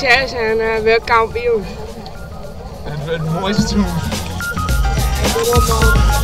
succes en weer kampioen. Het mooiste doen. Kom op man.